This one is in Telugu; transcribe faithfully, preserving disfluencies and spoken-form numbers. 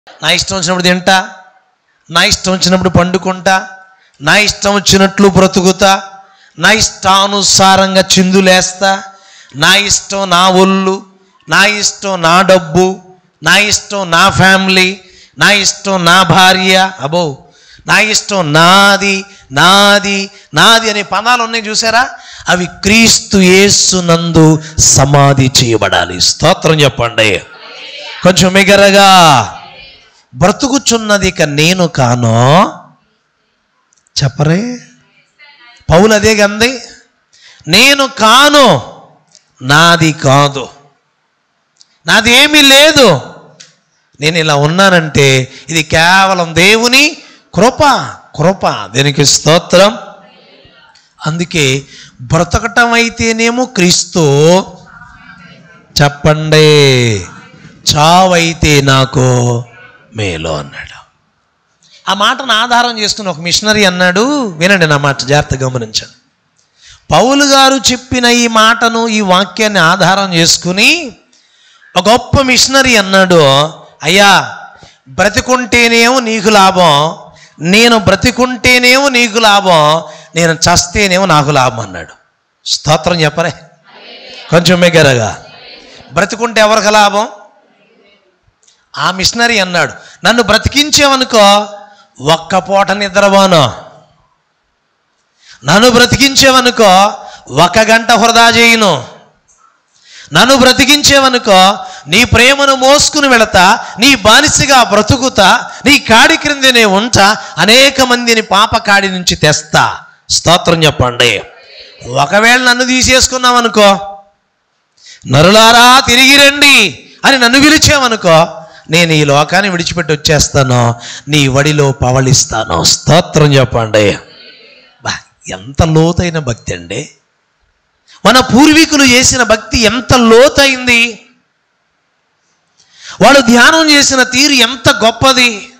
నా ఇష్టం వచ్చినప్పుడు తింటా, నా ఇష్టం వచ్చినప్పుడు పండుకుంటా, నా ఇష్టం వచ్చినట్లు బ్రతుకుతా, నా ఇష్టానుసారంగా చిందులేస్తా, నా ఇష్టం నా ఒళ్ళు, నా ఇష్టం నా డబ్బు, నా ఇష్టం నా ఫ్యామిలీ, నా ఇష్టం నా భార్య, అబో నా ఇష్టం నాది నాది నాది అనే పదాలు ఉన్నాయి చూసారా? అవి క్రీస్తు యేసునందు సమాధి చేయబడాలి. స్తోత్రం చెప్పండి కొంచెం మిగరగా. బ్రతుకుచున్నది ఇక నేను కాను చెప్పరే, పౌలు అదే గంది, నేను కాను, నాది కాదు, నాది ఏమీ లేదు, నేను ఇలా ఉన్నానంటే ఇది కేవలం దేవుని కృప. కృప దీనికి స్తోత్రం. అందుకే బ్రతకటం అయితేనేమో క్రీస్తు, చెప్పండి, చావైతే నాకు మేలు అన్నాడు. ఆ మాటను ఆధారం చేసుకుని ఒక మిషనరీ అన్నాడు, వినండి నా మాట జాగ్రత్తగా గమనించండి. పౌలు గారు చెప్పిన ఈ మాటను, ఈ వాక్యాన్ని ఆధారం చేసుకుని ఒక గొప్ప మిషనరీ అన్నాడు, అయ్యా బ్రతికుంటేనేమో నీకు లాభం, నేను బ్రతికుంటేనేమో నీకు లాభం, నేను చస్తేనేమో నాకు లాభం అన్నాడు. స్తోత్రం చెప్పరే కొంచెం మిగరగా. బ్రతికుంటే ఎవరికి లాభం? ఆ మిషనరీ అన్నాడు, నన్ను బ్రతికించేవనుకో ఒక్క పూట నిద్రపోను, నన్ను బ్రతికించేవనుకో ఒక గంట వృధా చేయను, నన్ను బ్రతికించేవనుకో నీ ప్రేమను మోసుకుని వెళతా, నీ బానిసగా బ్రతుకుతా, నీ కాడి క్రింద నే ఉంటా, అనేక మందిని పాప కాడి నుంచి తెస్తా. స్తోత్రం చెప్పండి. ఒకవేళ నన్ను తీసేసుకున్నావనుకో, నరులారా తిరిగి రండి అని నన్ను పిలిచావనుకో, నేను ఈ లోకాన్ని విడిచిపెట్టి వచ్చేస్తాను, నీ వడిలో పవళిస్తాను. స్తోత్రం చెప్పండి. బా ఎంత లోతైన భక్తి అండి! మన పూర్వీకులు చేసిన భక్తి ఎంత లోతైంది, వాళ్ళు ధ్యానం చేసిన తీరు ఎంత గొప్పది.